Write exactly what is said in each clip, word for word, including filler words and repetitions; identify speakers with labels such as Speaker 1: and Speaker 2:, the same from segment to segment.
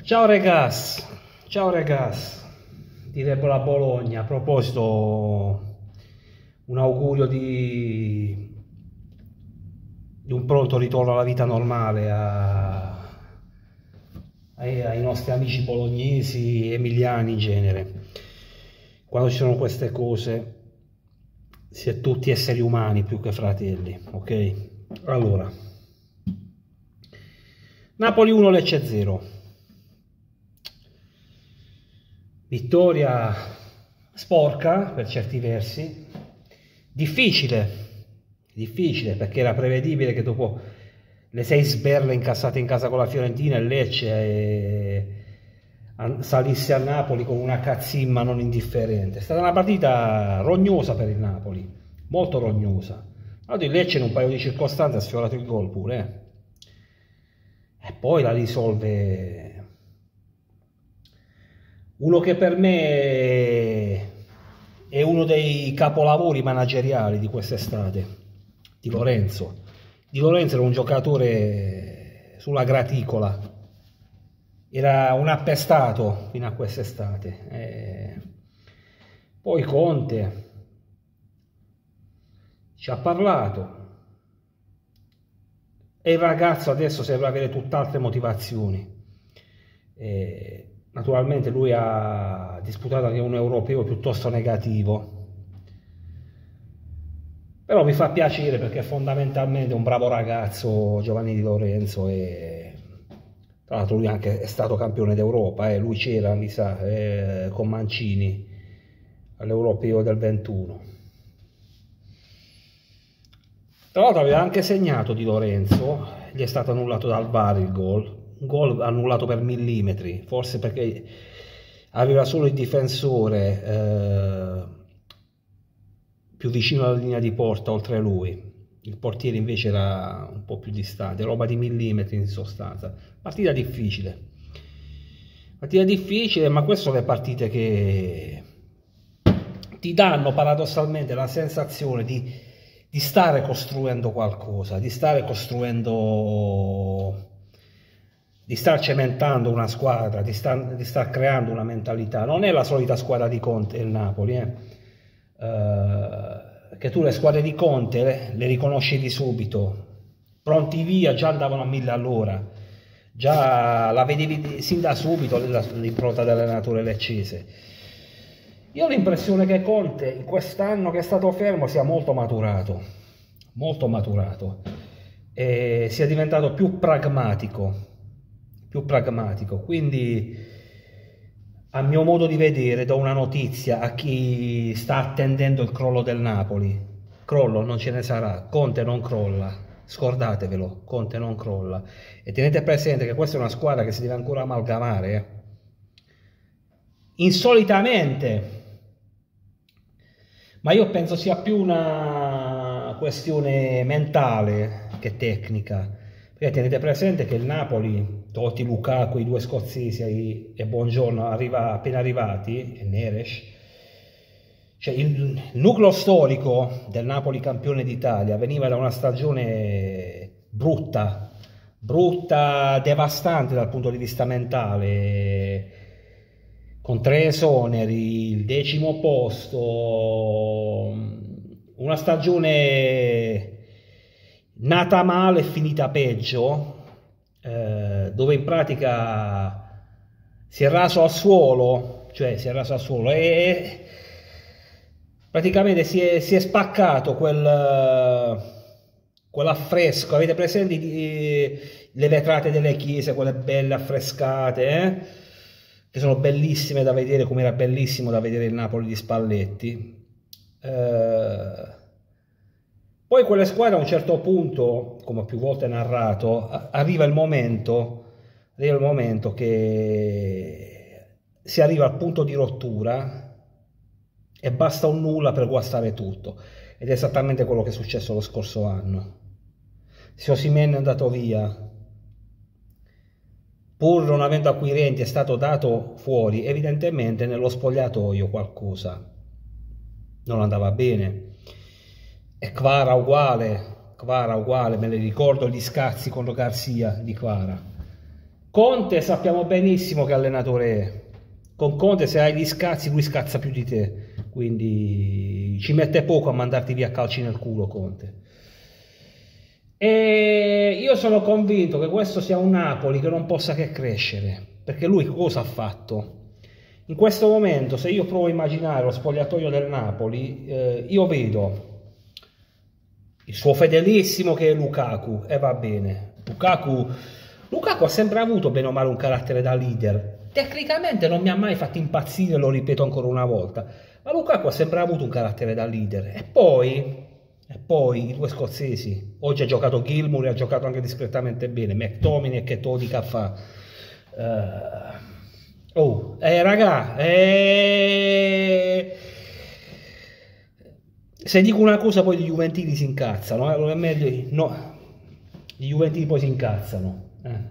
Speaker 1: Ciao regas, ciao regas, direbbero a Bologna. A proposito, un augurio di, di un pronto ritorno alla vita normale a, ai, ai nostri amici bolognesi, emiliani in genere. Quando ci sono queste cose si è tutti esseri umani più che fratelli, ok? Allora, Napoli uno, Lecce zero. Vittoria sporca per certi versi, difficile, difficile perché era prevedibile che dopo le sei sberle incassate in casa con la Fiorentina il Lecce eh, salisse a Napoli con una cazzimma non indifferente. È stata una partita rognosa per il Napoli, molto rognosa. Allora il Lecce in un paio di circostanze ha sfiorato il gol pure eh. E poi la risolve uno che per me è uno dei capolavori manageriali di quest'estate, Di Lorenzo. Di Lorenzo era un giocatore sulla graticola, era un appestato fino a quest'estate. Eh, poi Conte ci ha parlato e il ragazzo adesso sembra avere tutt'altre motivazioni. Eh, Naturalmente lui ha disputato anche un europeo piuttosto negativo, però mi fa piacere perché fondamentalmente è un bravo ragazzo Giovanni Di Lorenzo e tra l'altro lui anche è stato campione d'Europa, eh. Lui c'era, mi sa, eh, con Mancini all'europeo del ventuno. Tra l'altro aveva anche segnato Di Lorenzo, gli è stato annullato dal V A R il gol. Un gol annullato per millimetri, forse perché aveva solo il difensore eh, più vicino alla linea di porta oltre lui, il portiere invece era un po' più distante, roba di millimetri in sostanza. Partita difficile, partita difficile, ma queste sono le partite che ti danno paradossalmente la sensazione di, di stare costruendo qualcosa, di stare costruendo... di star cementando una squadra, di star, di star creando una mentalità. Non è la solita squadra di Conte il Napoli, eh? Uh, che tu le squadre di Conte le, le riconoscevi subito, pronti via, già andavano a mille all'ora, già la vedevi sin da subito l'impronta dell'allenatore leccese. Io ho l'impressione che Conte in quest'anno che è stato fermo sia molto maturato, molto maturato, e sia diventato più pragmatico, più pragmatico, quindi a mio modo di vedere do una notizia a chi sta attendendo il crollo del Napoli: crollo non ce ne sarà, Conte non crolla, scordatevelo, Conte non crolla, e tenete presente che questa è una squadra che si deve ancora amalgamare eh. Insolitamente, ma io penso sia più una questione mentale che tecnica. Perché tenete presente che il Napoli, tolti Lukaku, i due scozzesi e Buongiorno arriva, appena arrivati, e Neres, cioè il, il nucleo storico del Napoli campione d'Italia veniva da una stagione brutta, brutta, devastante dal punto di vista mentale, con tre esoneri, il decimo posto, una stagione nata male e finita peggio, eh, dove in pratica si è raso al suolo, cioè si è raso al suolo e praticamente si è, si è spaccato quel, quell'affresco. Avete presenti di, le vetrate delle chiese, quelle belle affrescate, eh? Che sono bellissime da vedere, come era bellissimo da vedere il Napoli di Spalletti. Eh, Poi quelle squadre a un certo punto, come più volte narrato, arriva il momento, arriva il momento che si arriva al punto di rottura e basta un nulla per guastare tutto. Ed è esattamente quello che è successo lo scorso anno. Se Osimhen è andato via, pur non avendo acquirenti, è stato dato fuori, evidentemente nello spogliatoio qualcosa non andava bene. E Kvara uguale, Kvara uguale, me ne ricordo gli scazzi contro Garzia di Kvara. Conte sappiamo benissimo che allenatore è. Con Conte se hai gli scazzi lui scazza più di te, quindi ci mette poco a mandarti via calci nel culo Conte. E io sono convinto che questo sia un Napoli che non possa che crescere, perché lui cosa ha fatto? In questo momento, se io provo a immaginare lo spogliatoio del Napoli, eh, io vedo il suo fedelissimo che è Lukaku, e va bene. Lukaku, Lukaku ha sempre avuto bene o male un carattere da leader. Tecnicamente non mi ha mai fatto impazzire, lo ripeto ancora una volta, ma Lukaku ha sempre avuto un carattere da leader. E poi, e poi i due scozzesi, oggi ha giocato Gilmour e ha giocato anche discretamente bene, McTominay e che todica fa. Uh, oh, eh raga, eh... se dico una cosa poi gli Juventini si incazzano, eh? Allora è meglio, no, gli Juventini poi si incazzano. Eh.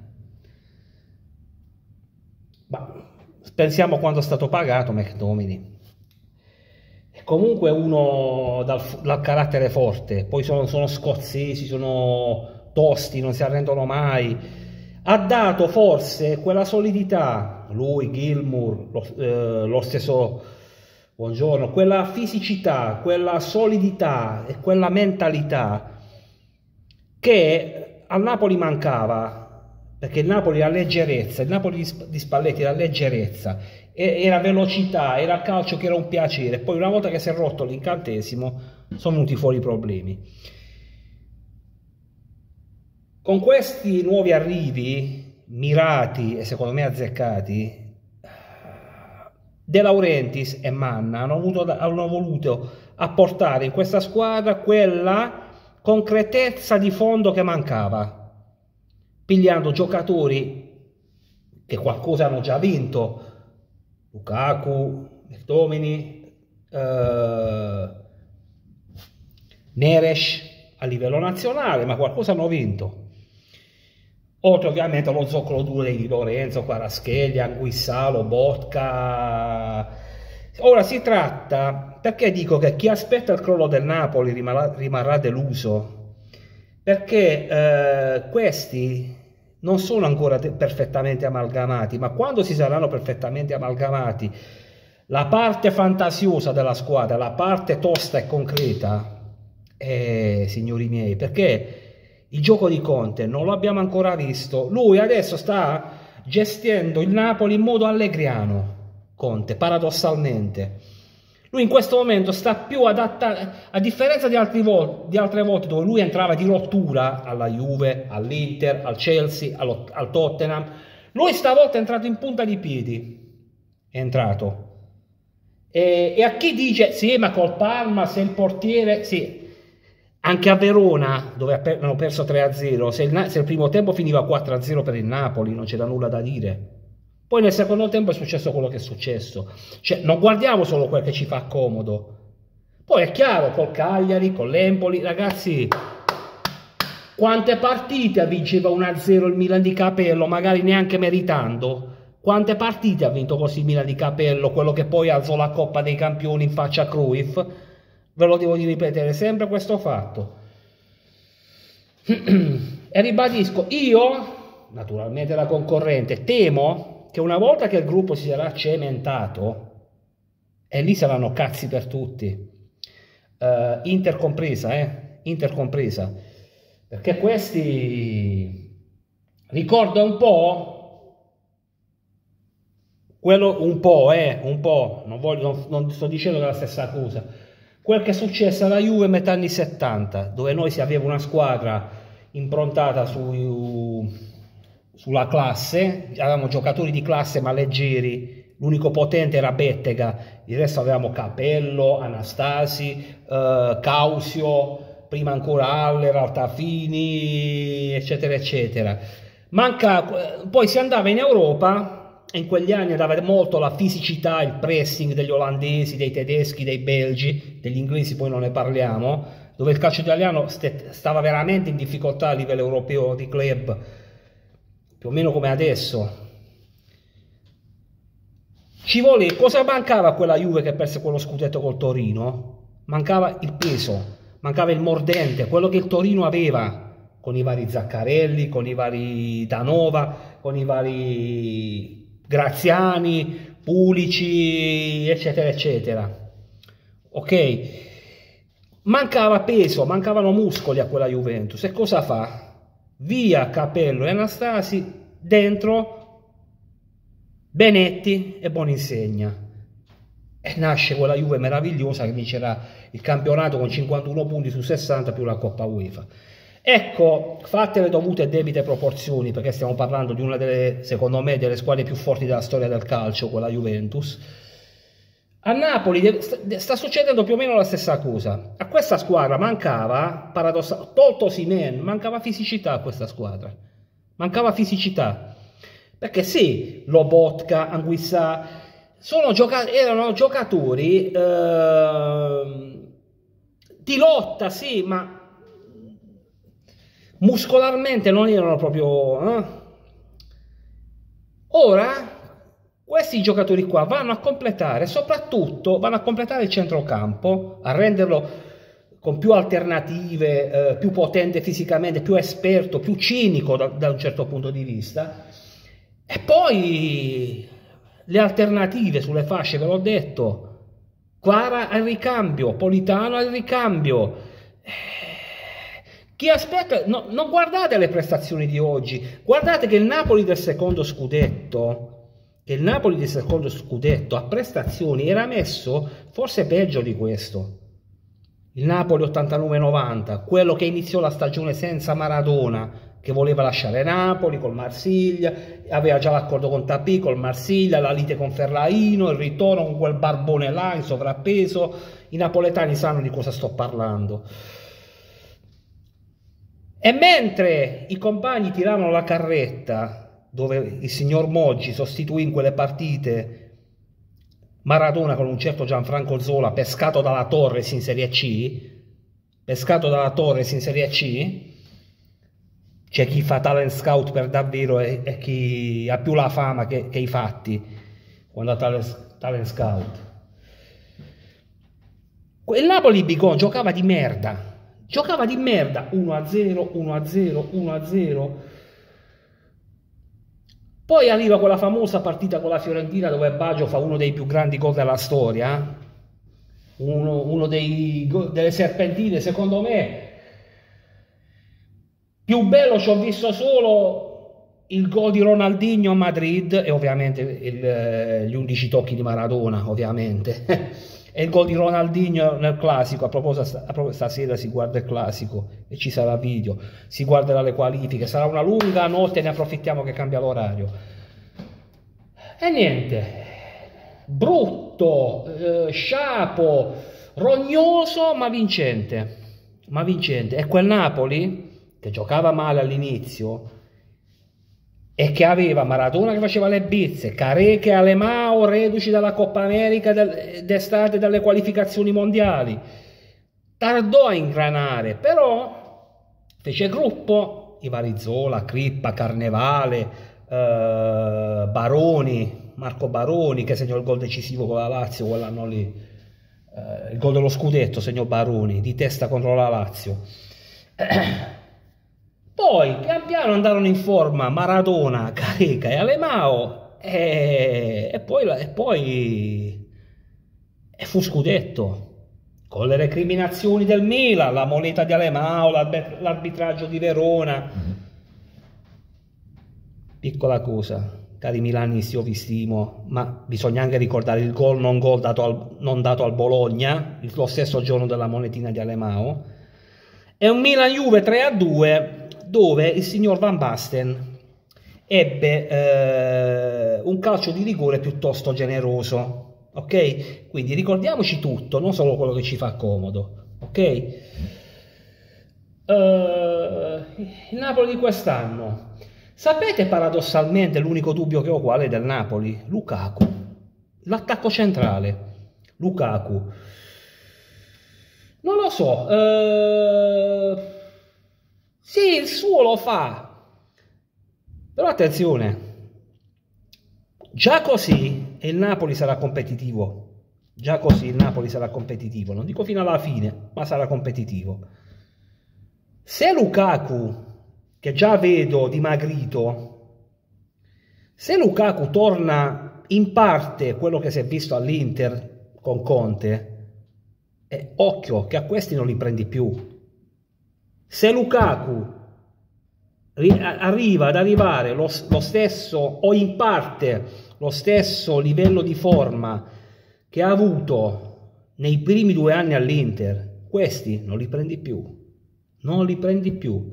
Speaker 1: Ma pensiamo quando è stato pagato McTominay. È comunque uno dal, dal carattere forte, poi sono, sono scozzesi, sono tosti, non si arrendono mai. Ha dato forse quella solidità, lui, Gilmour, lo, eh, lo stesso Buongiorno, quella fisicità, quella solidità e quella mentalità che al Napoli mancava, perché il Napoli era leggerezza, il Napoli di Spalletti era leggerezza, era velocità, era calcio che era un piacere. Poi una volta che si è rotto l'incantesimo sono venuti fuori i problemi. Con questi nuovi arrivi mirati e secondo me azzeccati, De Laurentiis e Manna hanno, avuto, hanno voluto apportare in questa squadra quella concretezza di fondo che mancava, pigliando giocatori che qualcosa hanno già vinto, Lukaku, McTominay, eh, Neres a livello nazionale, ma qualcosa hanno vinto. Oltre ovviamente allo zoccolo duro di Lorenzo, Kvaratskhelia, Anguissalo, Botka. Ora si tratta, perché dico che chi aspetta il crollo del Napoli rimarrà, rimarrà deluso, perché eh, questi non sono ancora perfettamente amalgamati, ma quando si saranno perfettamente amalgamati, la parte fantasiosa della squadra, la parte tosta e concreta, eh, signori miei, perché il gioco di Conte non lo abbiamo ancora visto. Lui adesso sta gestendo il Napoli in modo allegriano, Conte, paradossalmente. Lui in questo momento sta più adattando, a differenza di, altri vol di altre volte dove lui entrava di rottura alla Juve, all'Inter, al Chelsea, allo, al Tottenham, lui stavolta è entrato in punta di piedi. È entrato. E, e a chi dice, sì, ma col Parma, se il portiere... Sì, anche a Verona, dove hanno perso tre a zero, se il, se il primo tempo finiva quattro a zero per il Napoli, non c'era nulla da dire. Poi nel secondo tempo è successo quello che è successo. Cioè, non guardiamo solo quel che ci fa comodo. Poi è chiaro, col Cagliari, con l'Empoli, ragazzi, quante partite vinceva uno a zero il Milan di Capello, magari neanche meritando? Quante partite ha vinto così il Milan di Capello, quello che poi alzò la Coppa dei Campioni in faccia a Cruyff? Ve lo devo ripetere sempre questo fatto. E ribadisco, io, naturalmente la concorrente, temo che una volta che il gruppo si sarà cementato, e lì saranno cazzi per tutti, uh, Inter compresa, eh? Inter compresa, perché questi ricorda un po', quello un po', eh, un po', non, voglio, non, non sto dicendo che è la stessa cosa, quel che è successo alla Juve a metà anni settanta, dove noi si aveva una squadra improntata su, sulla classe, avevamo giocatori di classe ma leggeri, l'unico potente era Bettega, il resto avevamo Capello, Anastasi, eh, Causio, prima ancora Haller, Altafini, eccetera, eccetera. Manca, poi si andava in Europa. In quegli anni andava molto la fisicità, il pressing degli olandesi, dei tedeschi, dei belgi, degli inglesi poi non ne parliamo, dove il calcio italiano stava veramente in difficoltà a livello europeo di club, più o meno come adesso. Ci vuole, cosa mancava a quella Juve che perse quello scudetto col Torino? Mancava il peso, mancava il mordente, quello che il Torino aveva con i vari Zaccarelli, con i vari Danova, con i vari Graziani, Pulici, eccetera, eccetera. Ok? Mancava peso, mancavano muscoli a quella Juventus. E cosa fa? Via Capello e Anastasi, dentro Benetti e Boninsegna. E nasce quella Juve meravigliosa che vincerà il campionato con cinquantuno punti su sessanta più la Coppa UEFA. Ecco, fatte le dovute e debite proporzioni, perché stiamo parlando di una delle, secondo me, delle squadre più forti della storia del calcio, quella Juventus. A Napoli sta succedendo più o meno la stessa cosa. A questa squadra mancava, paradossalmente, tolto Osimhen, mancava fisicità a questa squadra. Mancava fisicità. Perché sì, Lobotka, Anguissa, sono gioca erano giocatori eh, di lotta, sì, ma muscolarmente non erano proprio... Eh? Ora... Questi giocatori qua vanno a completare, soprattutto vanno a completare il centrocampo, a renderlo con più alternative, eh, più potente fisicamente, più esperto, più cinico da, da un certo punto di vista. E poi le alternative sulle fasce, ve l'ho detto, Kvara al ricambio, Politano al ricambio. Chi aspetta, no, non guardate le prestazioni di oggi, guardate che il Napoli del secondo scudetto... che il Napoli del secondo scudetto a prestazioni era messo forse peggio di questo. Il Napoli ottantanove novanta, quello che iniziò la stagione senza Maradona, che voleva lasciare Napoli col Marsiglia, aveva già l'accordo con Tapie, col Marsiglia, la lite con Ferlaino, il ritorno con quel barbone là in sovrappeso. I napoletani sanno di cosa sto parlando. E mentre i compagni tiravano la carretta, dove il signor Moggi sostituì in quelle partite Maradona con un certo Gianfranco Zola, pescato dalla Torres in Serie C, pescato dalla Torres in Serie C, c'è chi fa talent scout per davvero e, e chi ha più la fama che, che i fatti quando ha talent, talent scout. Il Napoli Bigon giocava di merda, giocava di merda, uno a zero, uno a zero, uno a zero. Poi arriva quella famosa partita con la Fiorentina dove Baggio fa uno dei più grandi gol della storia, uno, uno dei, delle serpentine, secondo me, più bello ci ho visto solo il gol di Ronaldinho a Madrid e ovviamente il, gli undici tocchi di Maradona, ovviamente. E il gol di Ronaldinho nel classico, a proposito, a proposito stasera si guarda il classico e ci sarà video, si guarderà le qualifiche, sarà una lunga notte, ne approfittiamo che cambia l'orario. E niente, brutto, eh, sciapo, rognoso ma vincente, ma vincente. E quel Napoli, che giocava male all'inizio, e che aveva Maradona che faceva le bizze, Careche e Alemao reduci dalla Coppa America d'estate dalle qualificazioni mondiali, tardò a ingranare, però fece gruppo, i vari Zola, Crippa, Carnevale, eh, Baroni, Marco Baroni che segnò il gol decisivo con la Lazio quell'anno lì, eh, il gol dello scudetto segnò Baroni di testa contro la Lazio. Poi pian piano andarono in forma Maradona, Careca e Alemao e, e poi, e poi e fu scudetto con le recriminazioni del Milan, la moneta di Alemao, l'arbitraggio di Verona. Piccola cosa, cari milanisti, io vi stimo, ma bisogna anche ricordare il gol non gol dato al, non dato al Bologna lo stesso giorno della monetina di Alemao. È un Milan-Juve tre a due dove il signor Van Basten ebbe eh, un calcio di rigore piuttosto generoso, ok? Quindi ricordiamoci tutto, non solo quello che ci fa comodo, ok? Uh, il Napoli di quest'anno, sapete paradossalmente l'unico dubbio che ho qual è del Napoli? Lukaku, l'attacco centrale, Lukaku. Non lo so, uh, sì, il suo lo fa, però attenzione, già così il Napoli sarà competitivo, già così il Napoli sarà competitivo, non dico fino alla fine, ma sarà competitivo. Se Lukaku che già vedo dimagrito, se Lukaku torna in parte quello che si è visto all'Inter con Conte, eh, occhio che a questi non li prendi più. Se Lukaku arriva ad arrivare lo, lo stesso o in parte lo stesso livello di forma che ha avuto nei primi due anni all'Inter, questi non li prendi più, non li prendi più,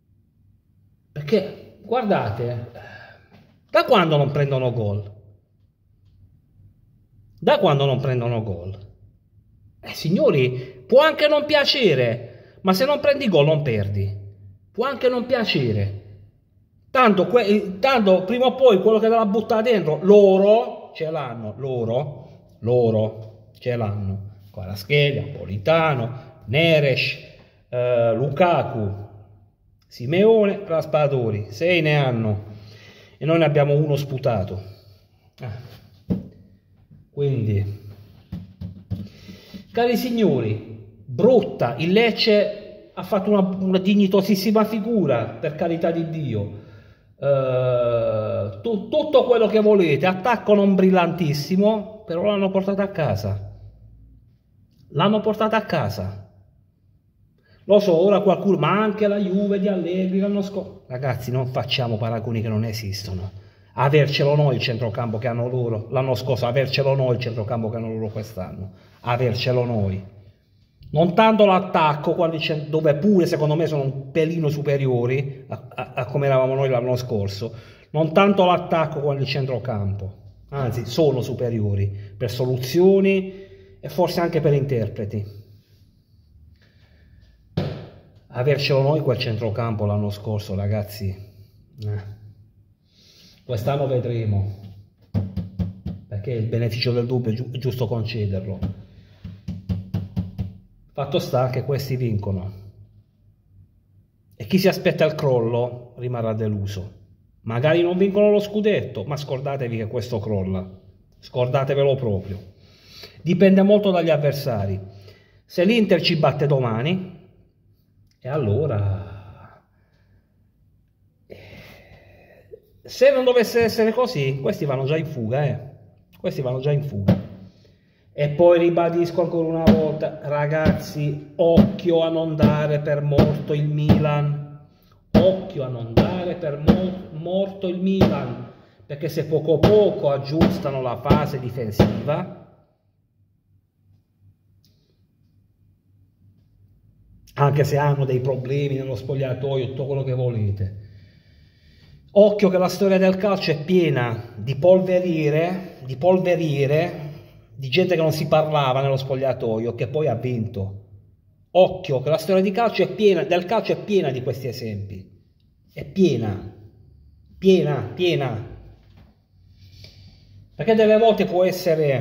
Speaker 1: perché guardate, da quando non prendono gol? Da quando non prendono gol? Eh, signori, può anche non piacere, ma se non prendi gol non perdi. Può anche non piacere. Tanto, tanto prima o poi quello che te la butta dentro, loro ce l'hanno, loro, loro ce l'hanno. Kvaratskhelia, Politano, Neres, eh, Lukaku, Simeone, Raspadori, sei ne hanno e noi ne abbiamo uno sputato. Ah. Quindi, cari signori, brutta, il Lecce ha fatto una, una dignitosissima figura, per carità di Dio. Uh, tu, tutto quello che volete, attacco non brillantissimo, però l'hanno portata a casa. L'hanno portata a casa. Lo so, ora qualcuno, ma anche la Juve di Allegri l'anno scorso. Ragazzi, non facciamo paragoni che non esistono. Avercelo noi il centrocampo che hanno loro l'anno scorso, avercelo noi il centrocampo che hanno loro quest'anno, avercelo noi. Non tanto l'attacco, dove pure secondo me sono un pelino superiori a, a, a come eravamo noi l'anno scorso, non tanto l'attacco quanto il centrocampo, anzi sono superiori per soluzioni e forse anche per interpreti. Avercelo noi quel centrocampo l'anno scorso, ragazzi, eh. Quest'anno vedremo, perché il beneficio del dubbio è, gi è giusto concederlo. Fatto sta che questi vincono e chi si aspetta il crollo rimarrà deluso. Magari non vincono lo scudetto, ma scordatevi che questo crolla, scordatevelo proprio. Dipende molto dagli avversari. Se l'Inter ci batte domani, e allora, se non dovesse essere così, questi vanno già in fuga, eh? Questi vanno già in fuga. E poi ribadisco ancora una volta, ragazzi, occhio a non dare per morto il Milan, occhio a non dare per mo morto il Milan, perché se poco poco aggiustano la fase difensiva, anche se hanno dei problemi nello spogliatoio, tutto quello che volete, occhio che la storia del calcio è piena di polveriere, di polveriere, di gente che non si parlava nello spogliatoio, che poi ha vinto. Occhio che la storia di calcio è piena, del calcio è piena di questi esempi. È piena, piena, piena. Perché delle volte può essere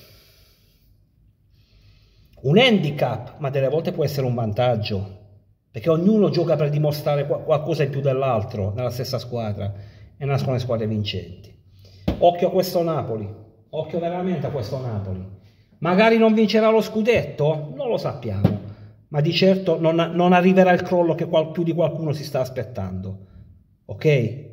Speaker 1: un handicap, ma delle volte può essere un vantaggio. Perché ognuno gioca per dimostrare qualcosa in più dell'altro nella stessa squadra e nascono le squadre vincenti. Occhio a questo Napoli. Occhio veramente a questo Napoli. Magari non vincerà lo scudetto? Non lo sappiamo. Ma di certo non, non arriverà il crollo che qual, più di qualcuno si sta aspettando. Ok?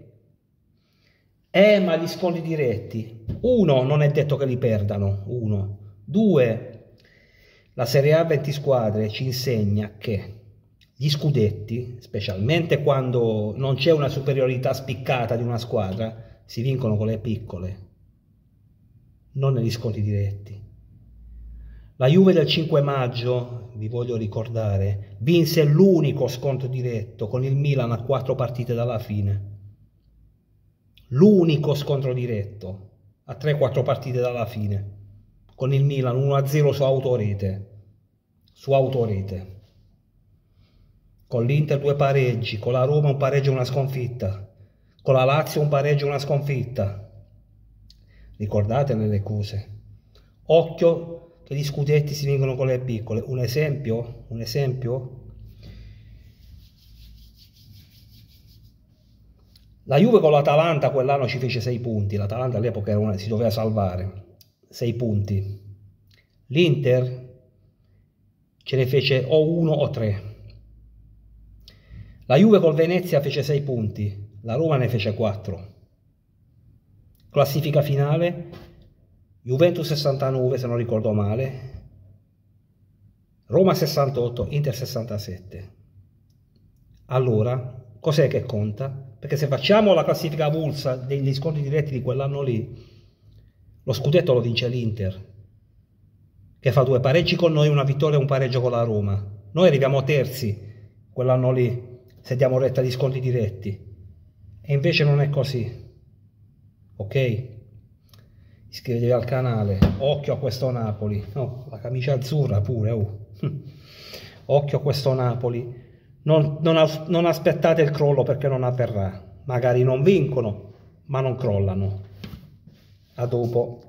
Speaker 1: Eh, ma gli scontri diretti. Uno, non è detto che li perdano. Uno. Due, la Serie A venti squadre ci insegna che gli scudetti, specialmente quando non c'è una superiorità spiccata di una squadra, si vincono con le piccole, non negli scontri diretti. La Juve del cinque maggio, vi voglio ricordare, vinse l'unico scontro diretto con il Milan a quattro partite dalla fine. L'unico scontro diretto a tre quattro partite dalla fine, con il Milan uno a zero su autorete, su autorete. Con l'Inter due pareggi, con la Roma un pareggio e una sconfitta, con la Lazio un pareggio e una sconfitta. Ricordatele le cose. Occhio che gli scudetti si vincono con le piccole. Un esempio? Un esempio? La Juve con l'Atalanta quell'anno ci fece sei punti. L'Atalanta all'epoca era una, si doveva salvare. sei punti. L'Inter ce ne fece o uno o tre. La Juve col Venezia fece sei punti, la Roma ne fece quattro. Classifica finale, Juventus sessantanove se non ricordo male, Roma sessantotto, Inter sessantasette. Allora, cos'è che conta? Perché se facciamo la classifica avulsa degli scontri diretti di quell'anno lì, lo scudetto lo vince l'Inter, che fa due pareggi con noi, una vittoria e un pareggio con la Roma. Noi arriviamo terzi quell'anno lì, se diamo retta agli scontri diretti, e invece non è così. Ok? Iscrivetevi al canale, occhio a questo Napoli, oh, la camicia azzurra pure, oh. Occhio a questo Napoli, non, non, non aspettate il crollo perché non avverrà, magari non vincono ma non crollano. A dopo.